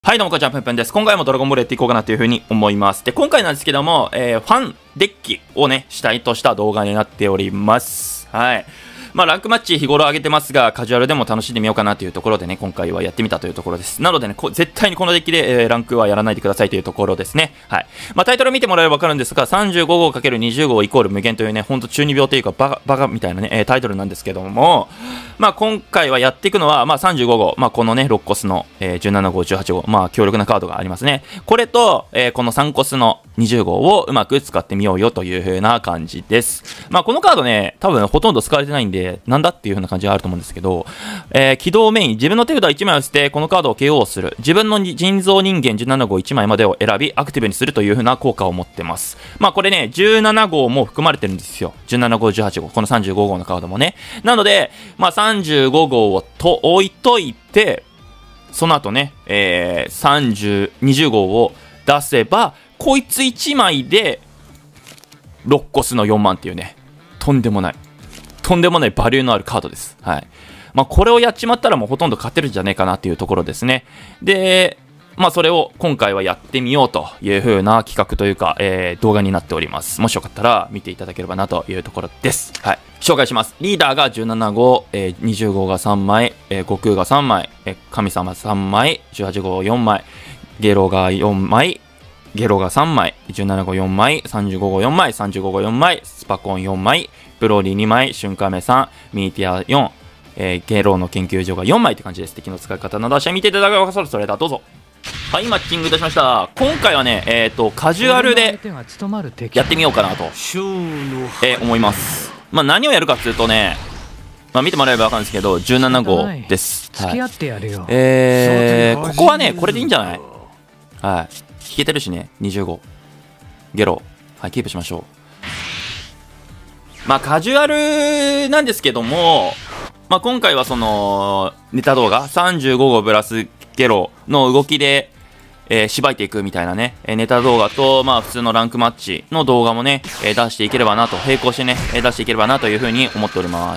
はい、どうもこんにちは、ぷんぷんです。今回もドラゴンボールやっていこうかなというふうに思います。で、今回なんですけども、ファンデッキをね、主体とした動画になっております。はい。まあ、ランクマッチ日頃上げてますが、カジュアルでも楽しんでみようかなというところでね、今回はやってみたというところです。なのでね、絶対にこのデッキで、ランクはやらないでくださいというところですね。はい。まあ、タイトル見てもらえればわかるんですが、35号 ×20 号イコール無限というね、ほんと中二病というかバカみたいなね、タイトルなんですけども、まあ、今回はやっていくのは、まあ、35号、まあ、このね、6コスの、17号、18号、まあ、強力なカードがありますね。これと、この3コスの20号をうまく使ってみようよという風な感じです。まあ、このカードね、多分ほとんど使われてないんで、なんだっていう風な感じがあると思うんですけど、起動メイン、自分の手札1枚を捨て、このカードを KO する。自分の人造人間17号1枚までを選び、アクティブにするという風な効果を持ってます。まあ、これね、17号も含まれてるんですよ。17号、18号、この35号のカードもね。なので、まあ、35号を置いといて、その後ね、20号を出せば、こいつ1枚で、6コスの4万っていうね、とんでもないバリューのあるカードです。はい。まあ、これをやっちまったらもうほとんど勝てるんじゃねえかなっていうところですね。で、まあ、それを今回はやってみようという風な企画というか、動画になっております。もしよかったら見ていただければなというところです。はい。紹介します。リーダーが17号、20号が3枚、悟空が3枚、神様3枚、18号4枚、ゲロが4枚、ゲロが3枚、17号4枚、35号4枚、35号4枚、スパコン4枚、ブローリー2枚、瞬間目3、ミーティア4、ゲロの研究所が4枚って感じです。敵の使い方などは見ていただければそれではどうぞ。はい、マッチングいたしました。今回はね、カジュアルでやってみようかなと、思います。まあ、何をやるかっていうとね、まあ、見てもらえば分かるんですけど、17号です。はい、ここはね、これでいいんじゃない？はい。引けてるしね、20号。ゲロ。はい、キープしましょう。まあ、カジュアルなんですけども、まあ、今回はその、ネタ動画、35号プラスゲロの動きで、しばいていくみたいなね、ネタ動画と、まあ、普通のランクマッチの動画もね、出していければなと、並行してね、出していければなというふうに思っております。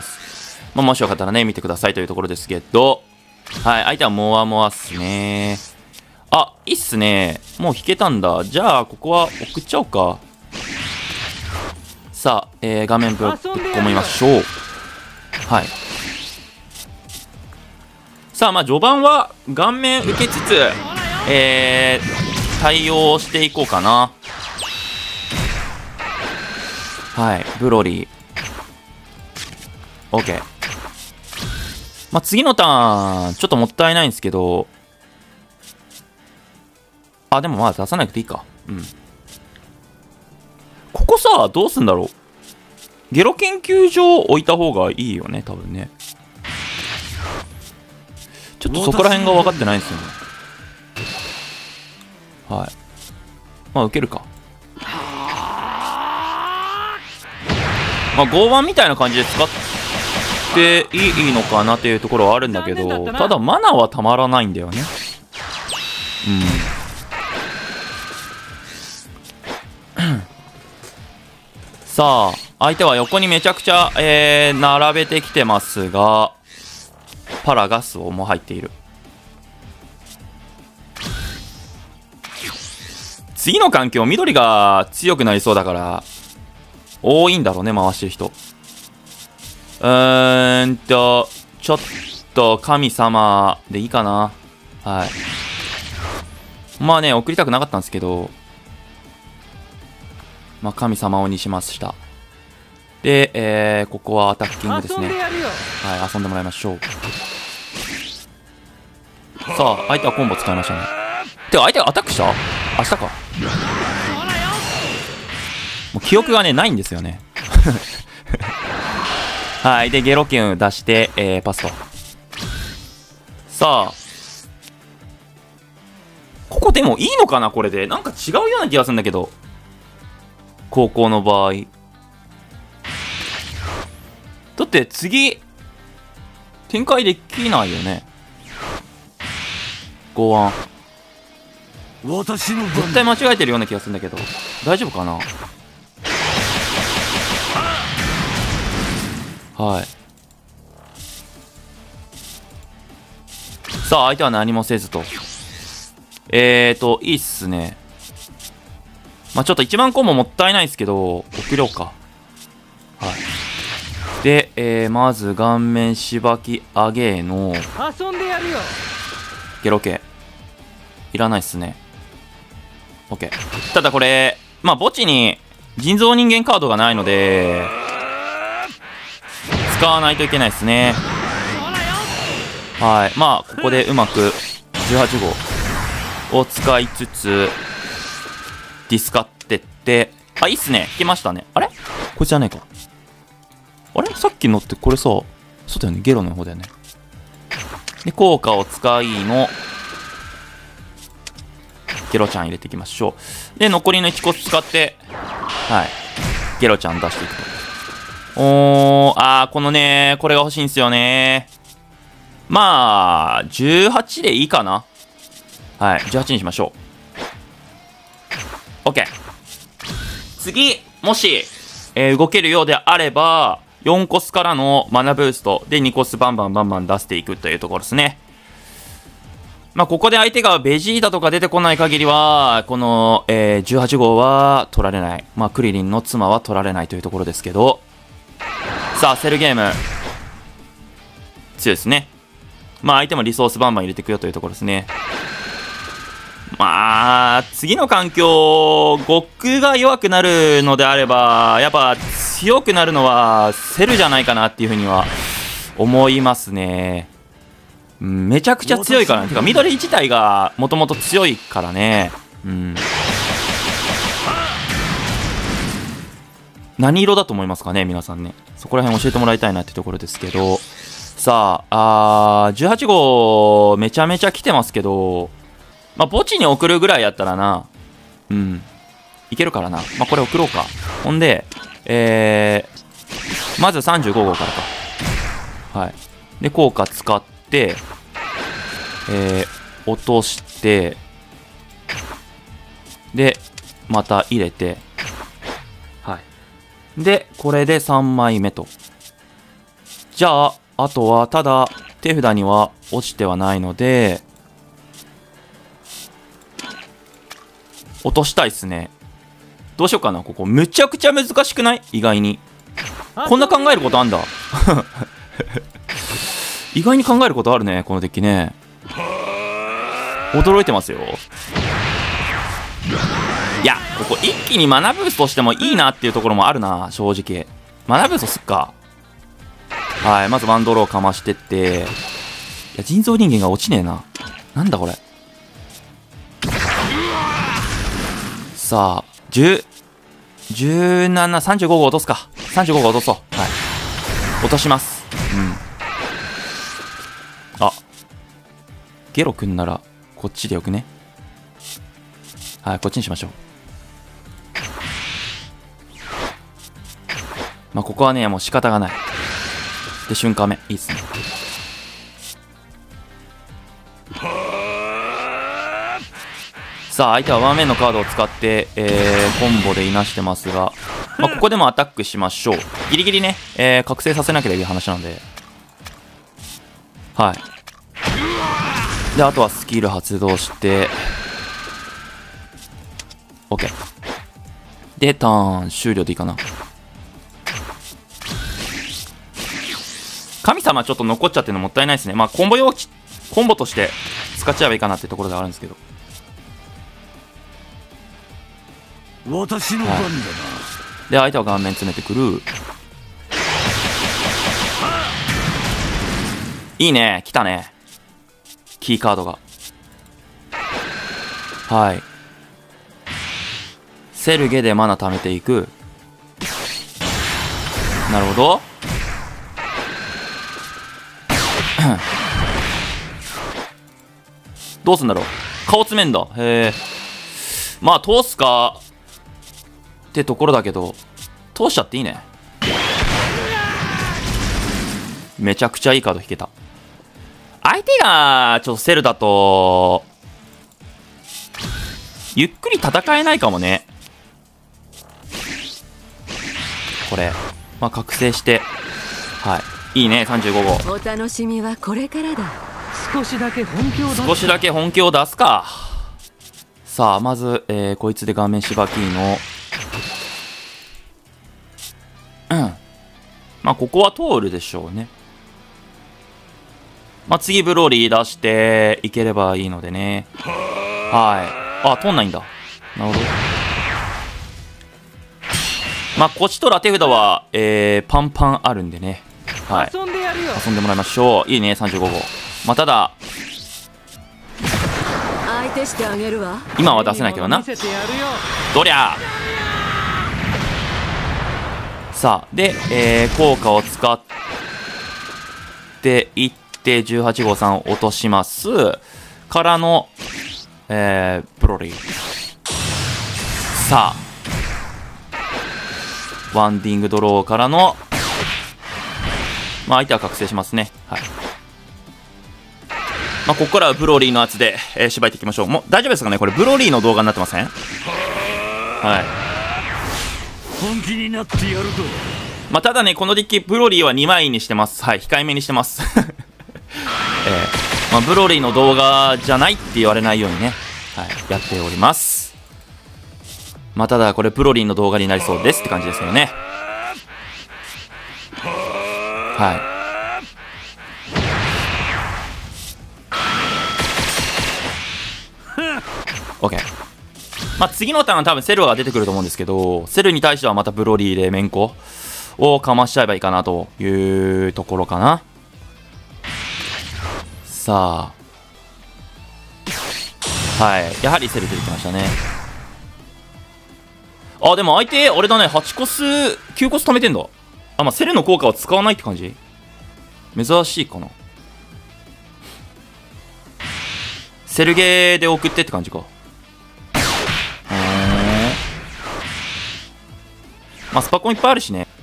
まあ、もしよかったらね、見てくださいというところですけど、はい、相手はモワモワっすね。あ、いいっすね。もう引けたんだ。じゃあ、ここは送っちゃおうか。さあ、画面ぶっ込みましょう。はい。さあ、まあ、序盤は顔面受けつつ、対応していこうかな。はい、ブロリー。OK。まあ、次のターン、ちょっともったいないんですけど、あ、でもまあ出さなくていいか。うん。ここさ、どうすんだろう。ゲロ研究所置いた方がいいよね、多分ね。ちょっとそこら辺が分かってないんですよね。はい。まあ、受けるか。まあ、剛腕みたいな感じで使っていいのかなっていうところはあるんだけど、ただマナーはたまらないんだよね。うん。さあ、相手は横にめちゃくちゃ、並べてきてますが、パラガスをも入っている。次の環境、緑が強くなりそうだから、多いんだろうね、回してる人。ちょっと、神様でいいかな。はい。まあね、送りたくなかったんですけど、まあ、神様をにしました。で、ここはアタッキングですね。はい、遊んでもらいましょう。さあ、相手はコンボ使いましたね。てか、相手がアタックした？明日か。もう記憶がね、ないんですよね。はい、で、ゲロキュン出して、パスと。さあ、ここでもいいのかな、これで。なんか違うような気がするんだけど。高校の場合。だって次、展開できないよね。剛腕。絶対間違えてるような気がするんだけど。大丈夫かな。はい。さあ、相手は何もせずと。 いいっすね。まあちょっと1万コンボもったいないですけど、送ろうか。はい。で、まず顔面しばき上げの、 遊んでやるよ。 ゲロ系。いらないっすね。OK。ただこれ、まあ墓地に人造人間カードがないので、使わないといけないですね。はい。まあここでうまく18号を使いつつ、ディスカってって、あ、いいっすね。引けましたね。あれこいつじゃねえか。あれさっきのってこれさ、そうだよね。ゲロの方だよね。で、効果を使いの、ゲロちゃん入れていきましょう。で、残りの1コス使って、はい。ゲロちゃん出していくと。このね、これが欲しいんですよね。まあ、18でいいかな。はい。18にしましょう。OK。次、もし、動けるようであれば、4コスからのマナブーストで2コスバンバン出していくというところですね。まあ、ここで相手がベジータとか出てこない限りは、この、18号は取られない。まあ、クリリンの妻は取られないというところですけど。さあ、セルゲーム。強いですね。まあ、相手もリソースバンバン入れていくよというところですね。まあ、次の環境、極が弱くなるのであれば、やっぱ強くなるのはセルじゃないかなっていうふうには思いますね。めちゃくちゃ強いからね。てか、緑自体がもともと強いからね。うん。何色だと思いますかね、皆さんね。そこら辺教えてもらいたいなってところですけど。さあ、18号、めちゃめちゃ来てますけど、まあ、墓地に送るぐらいやったらな、うん、いけるからな。まあ、これ送ろうか。ほんで、まず35号からか。はい。で、効果使って、落として、で、また入れて、はい。で、これで3枚目と。じゃあ、あとは、ただ、手札には落ちてはないので、落としたいっすね。どうしようかな、ここ。むちゃくちゃ難しくない？意外に。こんな考えることあんだ。意外に考えることあるね、このデッキね。驚いてますよ。いや、ここ一気にマナブーストしてもいいなっていうところもあるな、正直。マナブーストすっか。はい、まずワンドローかましてって。いや、人造人間が落ちねえな。なんだこれ。さあ、17、35号落とすか。35号落とそう。はい。落とします。うん。あ。ゲロくんなら、こっちでよくね。はい、こっちにしましょう。まあ、ここはね、もう仕方がない。で、瞬間目。いいっすね。さあ、相手はワンメンのカードを使って、コンボでいなしてますが、まあ、ここでもアタックしましょう。ギリギリね、覚醒させなければいい話なので。はい。で、あとはスキル発動して、OK。で、ターン終了でいいかな。神様ちょっと残っちゃってるのもったいないですね。まあ、コンボとして使っちゃえばいいかなってところではあるんですけど。 私の番だな。 で、相手は顔面詰めてくる。いいね、来たね。キーカードが。はい。セルゲでマナ貯めていく。なるほど。どうすんだろう。顔詰めんだ。へえ。まあ、通すか。ってところだけど、通しちゃっていいね。めちゃくちゃいいカード引けた。相手がちょっとセルだとゆっくり戦えないかもね。これまあ覚醒して、はいいいね。35号。 お楽しみはこれからだ。 少しだけ本気を出す。 少しだけ本気を出すか。 さあ、まず、こいつで顔面しばきの。まあ、ここは通るでしょうね。まあ、次、ブロリー出していければいいのでね。はい。あ、通んないんだ。なるほど。まあ、こっちとラテ札は、パンパンあるんでね。はい。 遊んでやるよ。 遊んでもらいましょう。いいね、35号。まあ、ただ、 相手してあげるわ。 今は出せないけどな。 見せてやるよ。 どりゃさあ、で、効果を使っていって18号さんを落としますからの、ブロリー。さあ、ワンディングドローからの、まあ相手は覚醒しますね。はい。まあここからはブロリーの圧で、しばいていきましょう。もう大丈夫ですかね、これブロリーの動画になってません？はい。 本気になってやると。 まあ、ただね、このデッキ、ブロリーは2枚にしてます。はい、控えめにしてます。まあ、ブロリーの動画じゃないって言われないようにね、はい、やっております。まあ、ただ、これ、ブロリーの動画になりそうですって感じですよね。はい。OK。まあ、次のターンは多分セルが出てくると思うんですけど、セルに対してはまたブロリーでメンコをかましちゃえばいいかなというところかな。さあ。はい。やはりセル出てきましたね。あ、でも相手、あれだね、8コス、9コス貯めてんだ。あ、まあ、セルの効果は使わないって感じ？珍しいかな。セルゲーで送ってって感じか。まあ、スパコンいっぱいあるしね。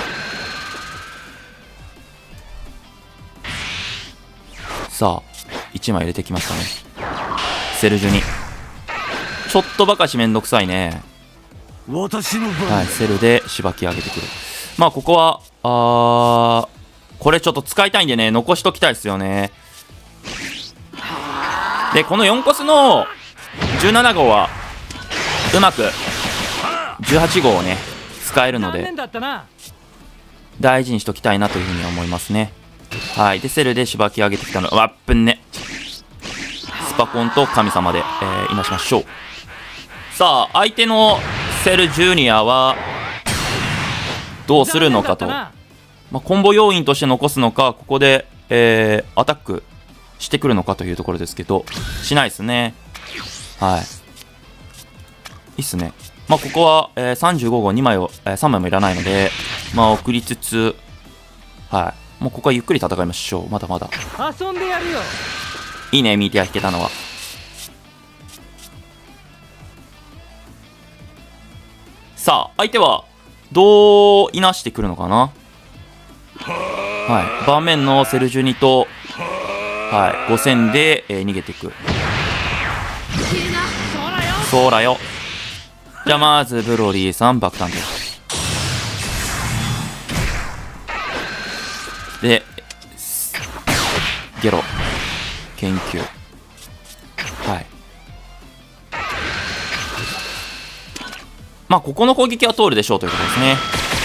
さあ、1枚入れてきましたね。セルジュに。ちょっとばかしめんどくさいね。 私の番。 はい、セルでしばき上げてくる。まあ、ここは、これちょっと使いたいんでね、残しときたいですよね。で、この4コスの17号は、うまく、18号をね、使えるので大事にしときたいなというふうに思いますね。はい。でセルでしばき上げてきたのわっぷんね。スパコンと神様で、いなしましょう。さあ相手のセルジュニアはどうするのかと、まあ、コンボ要員として残すのか、ここで、アタックしてくるのかというところですけど、しないですね。はい。いいっすね。まあ、ここは、35号2枚を、3枚もいらないので、まあ、送りつつ、はい。もうここはゆっくり戦いましょう。まだまだ。 遊んでやるよ。 いいね、ミーティア引けたのは。さあ、相手は、どういなしてくるのかな。はい。盤面のセルジュニと、はい。5000で、逃げていく。そうだよ。じゃあまずブロリーさん爆弾でゲロ研究。はい。まあここの攻撃は通るでしょうということですね。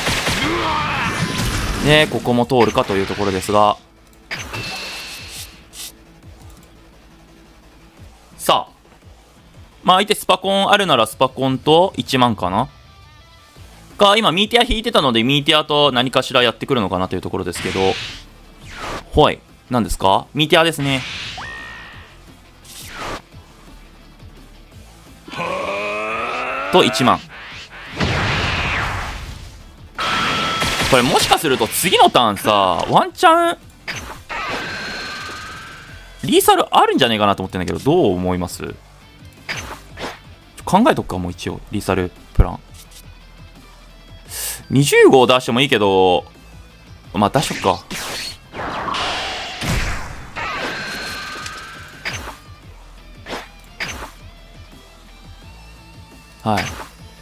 でここも通るかというところですが、さあまあ相手スパコンあるならスパコンと1万かなか、今ミーティア引いてたのでミーティアと何かしらやってくるのかなというところですけど、ほい、何ですか？ミーティアですね。と1万。これもしかすると次のターンさ、ワンチャンリーサルあるんじゃねえかなと思ってんだけど、どう思います？考えとくか、もう一応リーサルプラン20号出してもいいけど、まあ出しとくか。はい。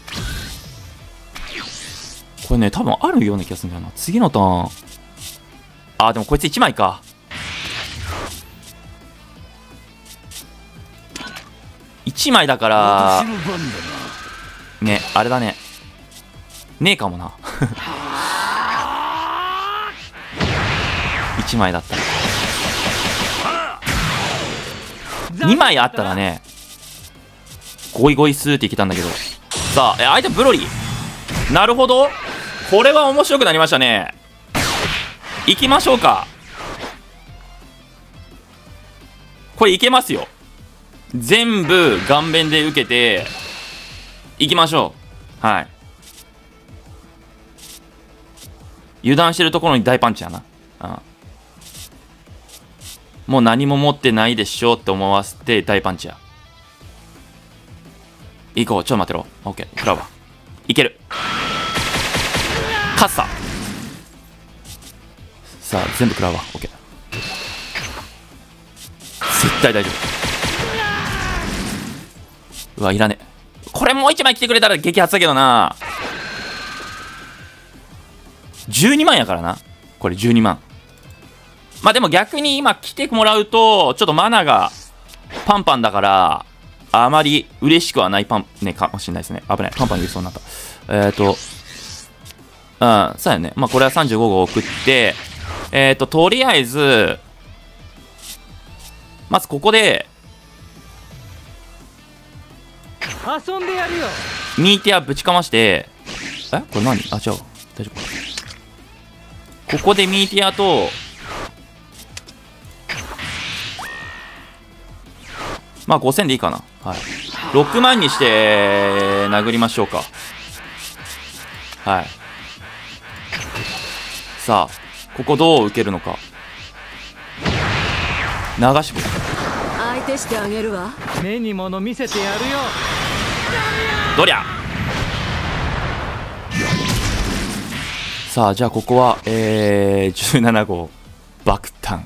これね多分あるような気がするんだよな。次のターン、あ、でもこいつ1枚か。1 1枚だか私ら、 の番だね、あれだね。ねえかもな。1枚だったら。2枚あったらね、ゴイゴイスーっていけたんだけど。さあ、相手ブロリー。なるほど。これは面白くなりましたね。行きましょうか。これいけますよ。全部顔面で受けて、行きましょう。はい。油断してるところに大パンチやな。うん。もう何も持ってないでしょって思わせて大パンチや。行こう。ちょっと待ってろ。オッケー。食らうわ。いける。カッサ。さあ、全部食らうわ。オッケー。絶対大丈夫。うわ、いらねえ。これもう一枚来てくれたら激アツだけどな。12万やからな。これ12万。まあでも逆に今来てもらうと、ちょっとマナがパンパンだから、あまり嬉しくはないパン、ね、かもしれないですね。危ない。パンパン言いそうになった。うん、そうやね。まあこれは35号送って、とりあえず、まずここで、 遊んでやるよ。 ミーティアぶちかまして、これ何？あ、違う。大丈夫。ここでミーティアと、まあ5000でいいかな。はい。6万にして殴りましょうか。はい。さあ、ここどう受けるのか。流しぶ。 相手してあげるわ。 目に物見せてやるよ。 どりゃ。さあ、じゃあここは、17号、爆弾。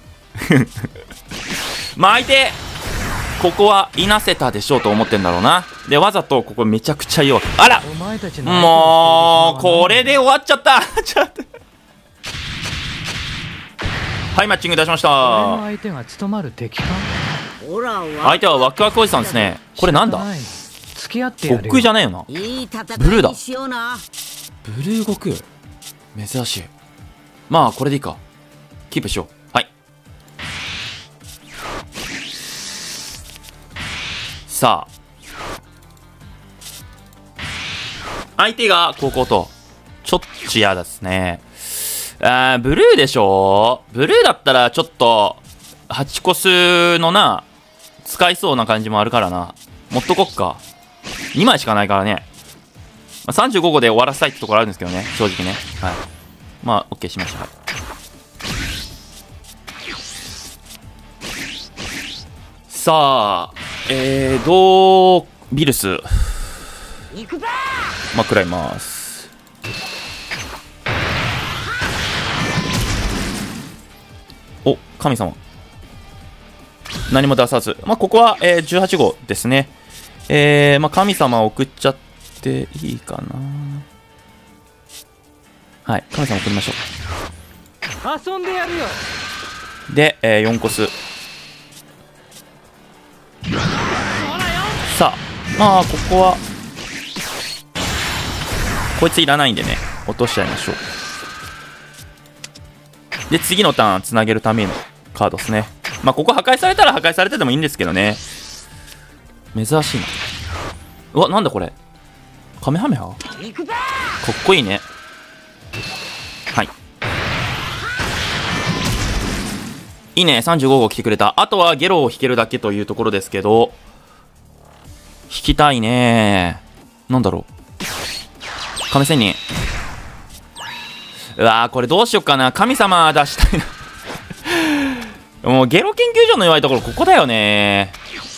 まあ相手、ここはいなせたでしょうと思ってんだろうな。で、わざとここめちゃくちゃ弱く。あら、 お前たちのもう、これで終わっちゃった。ちょっと。はい、マッチング出しまし俺のた。 相手が務まる敵か。 ほら、 相手はワクワクおじさんですね。これなんだ？ 付き合ってやるよ。 僕じゃねえよな。 いい戦ブルーだいにしような。 ブルー悟空。珍しい。まあ、これでいいか。キープしよう。はい。さあ。相手がここと、ちょっと嫌ですね。ブルーでしょ？ブルーだったらちょっと、8コスのな、使いそうな感じもあるからな。持っとこっか。2枚しかないからね。まあ、35号で終わらせたいってところあるんですけどね。正直ね。はい。まあ、OK しました。はい。さあ、ビルス。 行くぞ。 まあ、食らいます。お、神様。何も出さず。まあ、ここは、18号ですね。まあ、神様を送っちゃっていいかな。はい、神様送りましょ遊んでやるよ。 う。で、4コス。さあ、まあ、ここは、こいついらないんでね、落としちゃいましょう。で、次のターンつなげるためのカードですね。まあ、ここ破壊されたら破壊されてでもいいんですけどね。珍しいな。うわ、なんだこれ。カメハメハかっこいいね。はい。いいね、35号来てくれた。あとはゲロを引けるだけというところですけど、引きたいね。なんだろう。亀仙人。うわー、これどうしよっかな。神様出したいな。もうゲロ研究所の弱いところここだよね。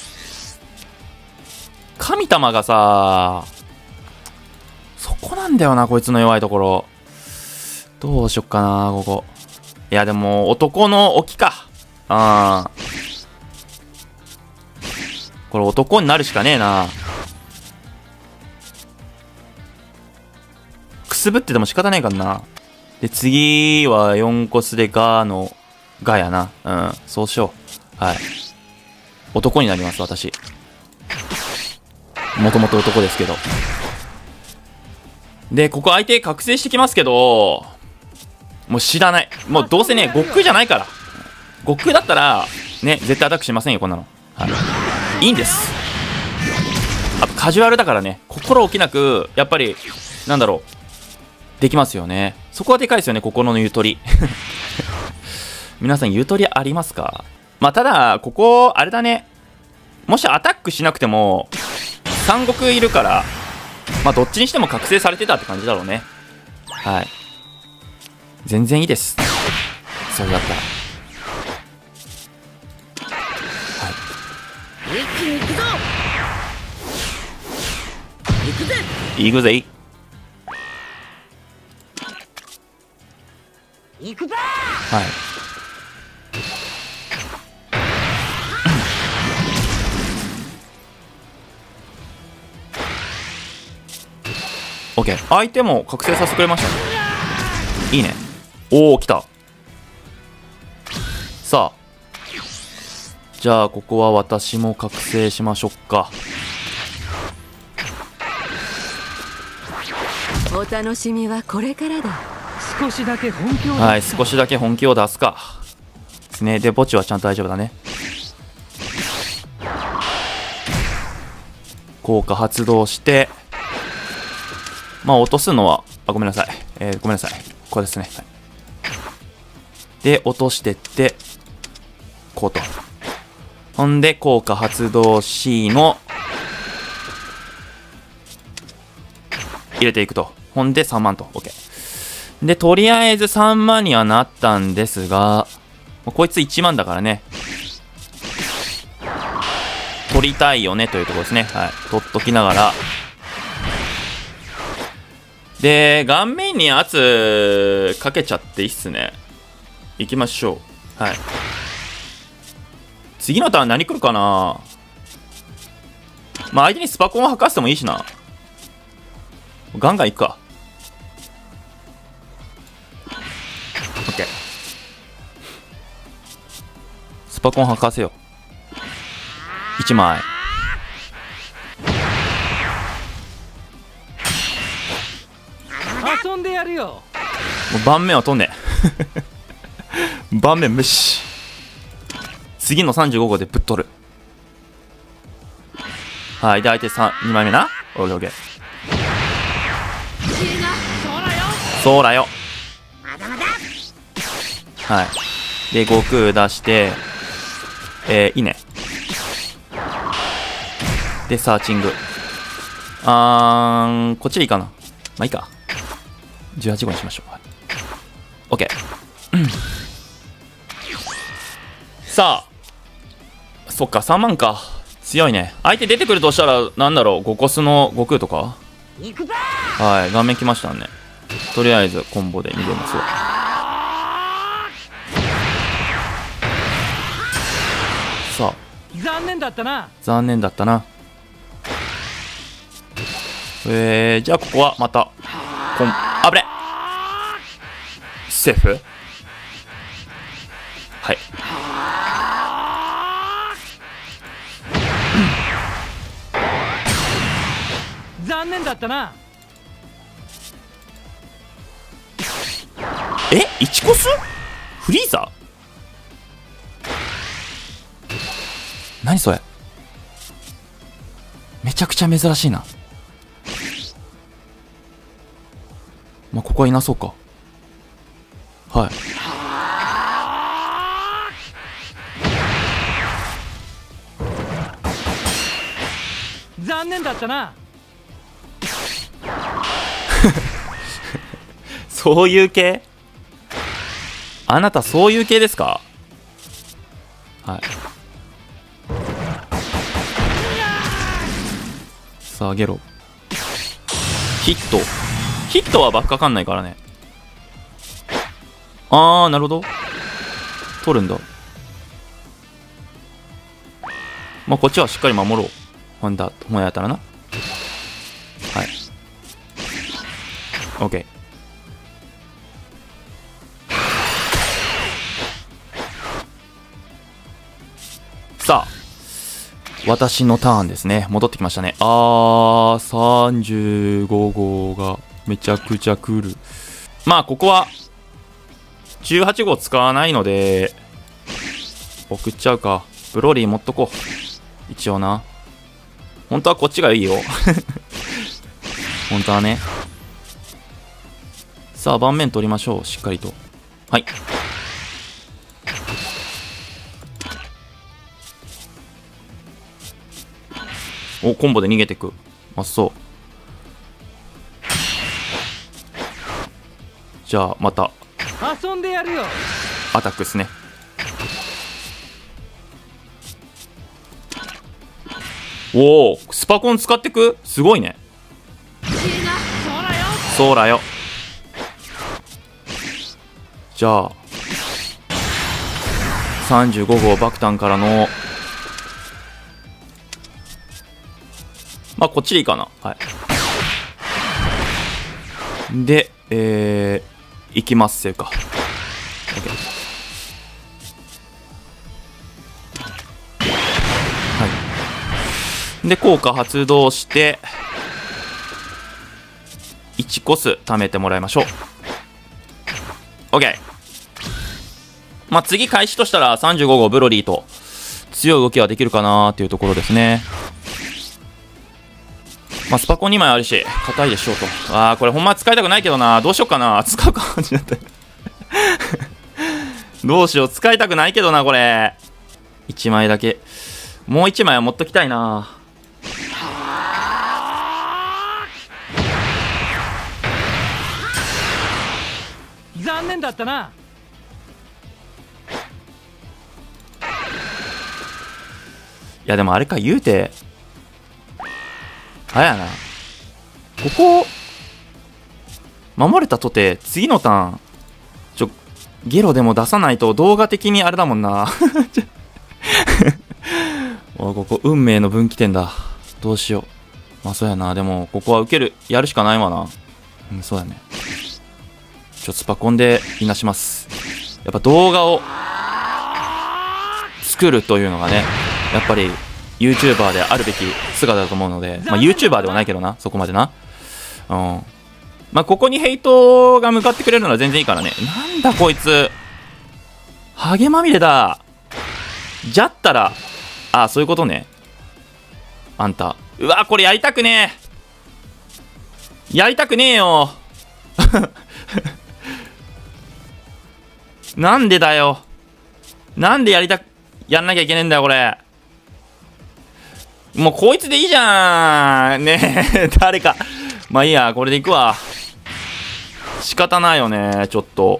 神玉がさ、そこなんだよな、こいつの弱いところ。どうしよっかな、ここ。いや、でも、男の置きか。あー。これ男になるしかねえな。くすぶってても仕方ないからな。で、次は4コスでガーの、ガやな。うん、そうしよう。はい。男になります、私。 もともと男ですけど。で、ここ相手覚醒してきますけど、もう知らない。もうどうせね、悟空じゃないから。悟空だったら、ね、絶対アタックしませんよ、こんなの。はい。いいんです。あと、カジュアルだからね、心置きなく、やっぱり、なんだろう、できますよね。そこはでかいですよね、心のゆとり。皆さん、ゆとりありますか？まあ、ただ、ここ、あれだね。もしアタックしなくても、三国いるから、まあ、どっちにしても覚醒されてたって感じだろうね。はい。全然いいです。それだったら。はい。 一気に行くぞ。行くぜ。 行くぜ。 行くぞ。 はい。オッケー。相手も覚醒させてくれましたね。いいね。おお、来た。さあ、じゃあここは私も覚醒しましょうか。 お楽しみはこれからだ。 少しだけ本気を出す。 はい、少しだけ本気を出すかですね。で、墓地はちゃんと大丈夫だね。効果発動して、まあ落とすのは、あ、ごめんなさい。ごめんなさい。ここですね。はい、で、落としてって、こうと。ほんで、効果発動 C の、入れていくと。ほんで、3万と。OK。で、とりあえず3万にはなったんですが、こいつ1万だからね。取りたいよねというところですね。はい。取っときながら。で、顔面に圧かけちゃっていいっすね。行きましょう。はい。次のターン何来るかな。まあ相手にスパコンを吐かせてもいいしな。ガンガン行くか。オッケー。スパコン吐かせよう。1枚。 遊んでやるよ。 もう盤面は飛んねえ。盤面無視。次の35号でぶっ取る。はい。で、相手2枚目な。オッケーオッケー。そうだよ。はい。で、悟空出して、いいね。で、サーチング。こっちでいいかな。まあいいか。18号にしましょう。はい、OK。さあ。そっか、3万か。強いね。相手出てくるとしたら、なんだろう、5コスの悟空とか。はい、顔面来ましたね。とりあえず、コンボで逃げますよ。さあ。 残念だったな。 残念だったな。じゃあここはまたあぶねセーフ。はい。 残念だったな。 1コスフリーザ。何それ。めちゃくちゃ珍しいな。まあ、ここはいなそうか。はい。 残念だったな。 そういう系？あなたそういう系ですか？はい。さあ、ゲロ。ヒット。ヒットはバックかかんないからね。なるほど。取るんだ。まあ、こっちはしっかり守ろう。ほんやったらな。はい。OK。さあ。 私のターンですね。戻ってきましたね。35号がめちゃくちゃ来る。まあ、ここは、18号使わないので、送っちゃうか。ブロリー持っとこう。一応な。本当はこっちがいいよ。本当はね。さあ、盤面取りましょう。しっかりと。はい。お、コンボで逃げてく。あ、そう。じゃあ、また、 遊んでやるよ。 アタックですね。おお、スパコン使ってく？すごいね。そうだよ。じゃあ、35号バクタンからの、まあ、こっちでいいかな。はい。で、いきますせか。OK。はい。で、効果発動して、1コス貯めてもらいましょう。OK。まあ、次開始としたら35号ブロリーと強い動きはできるかなーっていうところですね。まあ、スパコン2枚あるし、硬いでしょうと。あー、これほんま使いたくないけどな。どうしようかな。使うかってなって。どうしよう。使いたくないけどな、これ。1枚だけ。もう1枚は持っときたいな。 残念だったな。 いや、でもあれか、言うて。あれやな。ここ、守れたとて、次のターン、ゲロでも出さないと動画的にあれだもんな。おい、ここ、運命の分岐点だ。どうしよう。まあ、そうやな。でも、ここは受ける、やるしかないわな。うん、そうやね。スパコンでいなします。やっぱ動画を作るというのがね、やっぱり YouTuber であるべき姿だと思うので、まあ YouTuber ではないけどな、そこまでな。うん。まあここにヘイトが向かってくれるのは全然いいからね。なんだこいつ。ハゲまみれだ。じゃったら、あ、そういうことね。あんた。うわ、これやりたくねえ。やりたくねえよ。なんでだよ。なんでやんなきゃいけねえんだよ、これ。もうこいつでいいじゃん。ねえ、誰か。まあいいや、これでいくわ。仕方ないよね、ちょっと。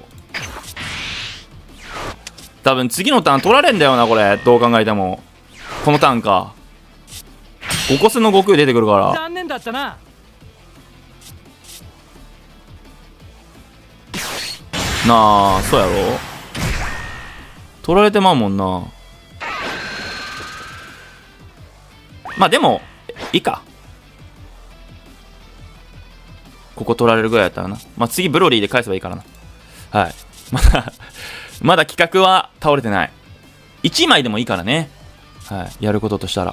多分次のターン取られんだよな、これ。どう考えても。このターンか。5コスの悟空出てくるから。 残念だったな。 なあ、そうやろ。取られてまうもんな。まあでもいいか。ここ取られるぐらいやったらな。まあ次ブロリーで返せばいいからな。はい。まだ企画は倒れてない。1枚でもいいからね。はい。やることとしたら。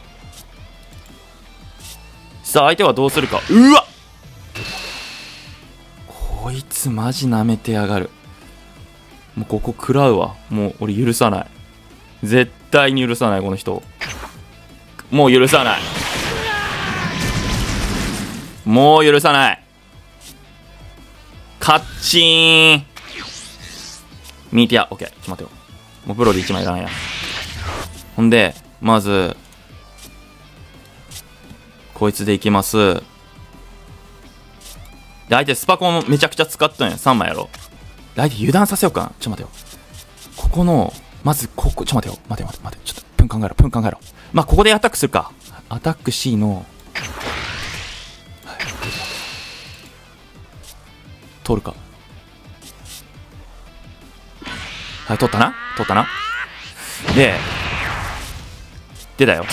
さあ相手はどうするか。うわっ、こいつマジ舐めてやがる。もうここ食らうわ。もう俺許さない。絶対に許さない、この人。もう許さない。もう許さない。カッチーン。ミーティア。オッケー。ちょっと待ってよ。もうブロで1枚いらんや。ほんで、まず、こいつでいきます。で、相手スパコンめちゃくちゃ使ったんや。3枚やろ。相手油断させようかな。ちょっと待てよ。ここの、まずここ、ちょっと待てよ。待て。ちょっと、プン考えろ。まあ、ここでアタックするか。アタック C の、はい、通るか。はい、取ったな。でだよ。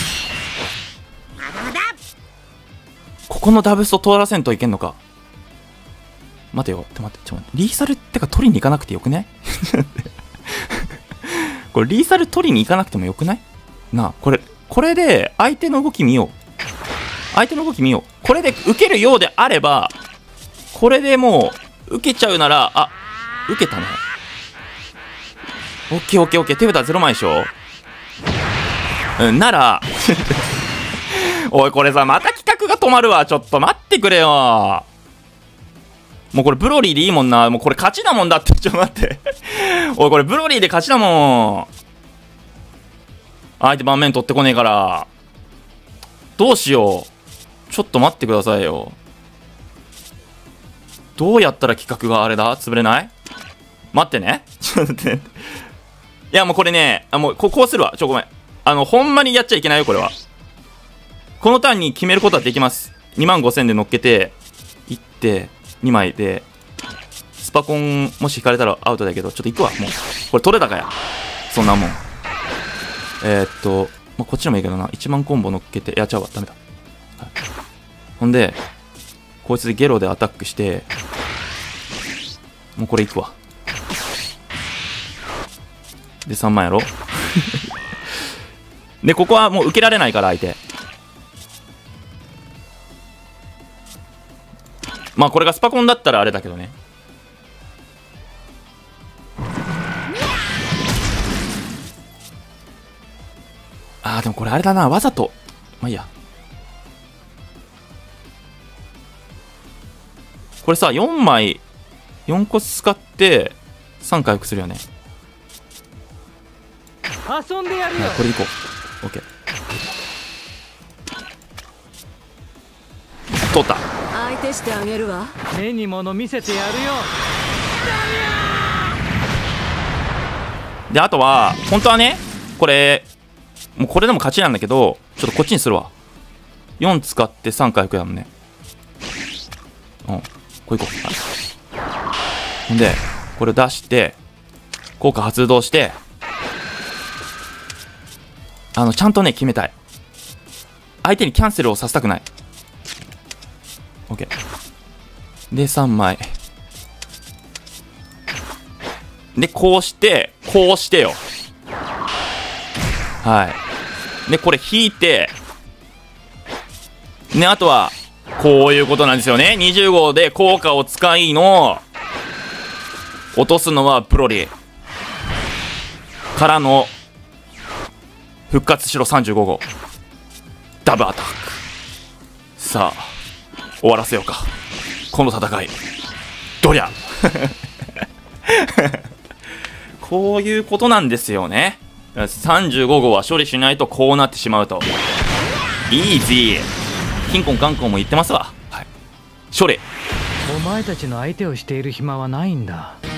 ここのダブスト通らせんといけんのか。待てよ。ちょっと待って。リーサルってか取りに行かなくてよくない？これリーサル取りに行かなくてもよくない？なあ、ここれで相手の動き見よう。相手の動き見よう。これで受けるようであれば、これでもう受けちゃうなら、あ、受けたね。オッケーオッケーオッケー。手札0枚でしょ。ならおい、これさ、また企画が止まるわ。ちょっと待ってくれよ。もうこれブロリーでいいもんな。もうこれ勝ちだもんだって。ちょっと待っておい、これブロリーで勝ちだもん。相手盤面取ってこねえから。どうしよう。ちょっと待ってくださいよ。どうやったら企画があれだ潰れない？待ってね。ちょっと待って。いや、もうこれね、もうこうするわ。ごめん。ほんまにやっちゃいけないよ、これは。このターンに決めることはできます。25000で乗っけて、いって、2枚で、スパコンもし引かれたらアウトだけど、ちょっと行くわ、もう。これ取れたかや。そんなもん。まあ、こっちでもいいけどな。1万コンボ乗っけて、いや、ちゃうわ、ダメだ。はい、ほんで、こいつでゲロでアタックして、もうこれ行くわ。で、3万やろで、ここはもう受けられないから、相手。まあ、これがスパコンだったらあれだけどね。あー、でもこれあれだな。わざと。まあいいや。これさ、4枚、4個使って、3回復するよね。 遊んでやるよ。 これいこう。OK。取った。 相手してあげるわ。 目に物見せてやるよ。 で、あとは、本当はね、これ、もうこれでも勝ちなんだけど、ちょっとこっちにするわ。4使って3回復やもんね。うん。これいこう。はい。ほんで、これ出して、効果発動して、ちゃんとね、決めたい。相手にキャンセルをさせたくない。OK。で、3枚。で、こうして、こうしてよ。はい。で、これ引いて、ね、あとは、こういうことなんですよね。20号で効果を使いの、落とすのはプロリ。からの、復活しろ35号。ダブアタック。さあ、終わらせようか。この戦い。どりゃこういうことなんですよね。35号は処理しないとこうなってしまうと。イージー。金婚観光も言ってますわ。はい。処理。 お前たちの相手をしている暇はないんだ。